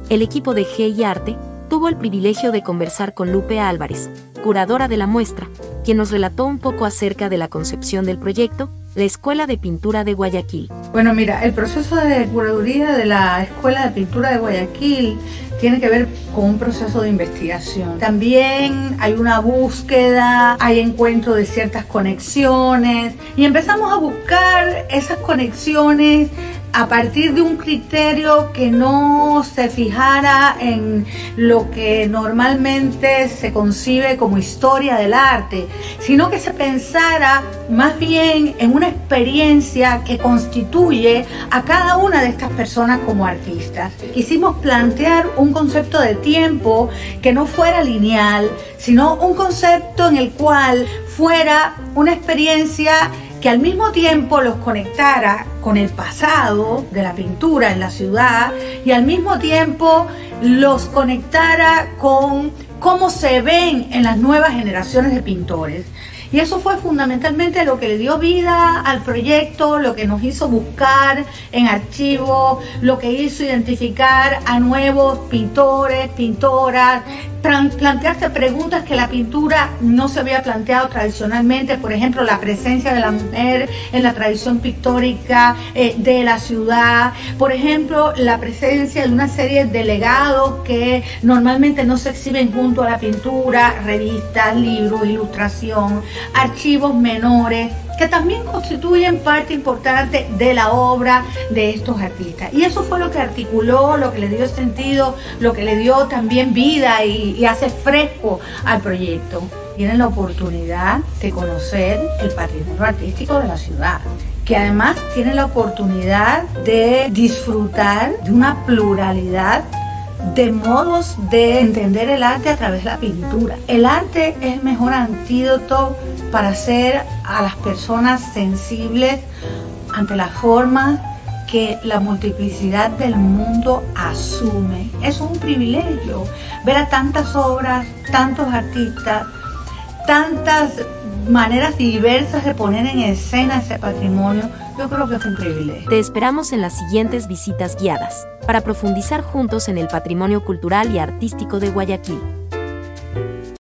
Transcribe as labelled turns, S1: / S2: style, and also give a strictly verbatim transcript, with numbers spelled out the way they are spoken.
S1: El equipo de G y Arte tuvo el privilegio de conversar con Lupe Álvarez, curadora de la muestra, quien nos relató un poco acerca de la concepción del proyecto, la Escuela de Pintura de Guayaquil.
S2: Bueno, mira, el proceso de curaduría de la Escuela de Pintura de Guayaquil tiene que ver con un proceso de investigación. También hay una búsqueda, hay encuentro de ciertas conexiones y empezamos a buscar esas conexiones a partir de un criterio que no se fijara en lo que normalmente se concibe como historia del arte, sino que se pensara más bien en una experiencia que constituye a cada una de estas personas como artistas. Quisimos plantear un concepto de tiempo que no fuera lineal, sino un concepto en el cual fuera una experiencia que al mismo tiempo los conectara con el pasado de la pintura en la ciudad y al mismo tiempo los conectara con cómo se ven en las nuevas generaciones de pintores. Y eso fue fundamentalmente lo que le dio vida al proyecto, lo que nos hizo buscar en archivos, lo que hizo identificar a nuevos pintores, pintoras, plantearse preguntas que la pintura no se había planteado tradicionalmente, por ejemplo, la presencia de la mujer en la tradición pictórica eh, de la ciudad, por ejemplo, la presencia de una serie de legados que normalmente no se exhiben junto a la pintura, revistas, libros, ilustración, archivos menores, que también constituyen parte importante de la obra de estos artistas. Y eso fue lo que articuló, lo que le dio sentido, lo que le dio también vida y, y hace fresco al proyecto. Tienen la oportunidad de conocer el patrimonio artístico de la ciudad, que además tienen la oportunidad de disfrutar de una pluralidad de modos de entender el arte a través de la pintura. El arte es el mejor antídoto para hacer a las personas sensibles ante la forma que la multiplicidad del mundo asume. Eso es un privilegio, ver a tantas obras, tantos artistas, tantas maneras diversas de poner en escena ese patrimonio. Yo creo que es un privilegio.
S1: Te esperamos en las siguientes visitas guiadas, para profundizar juntos en el patrimonio cultural y artístico de Guayaquil.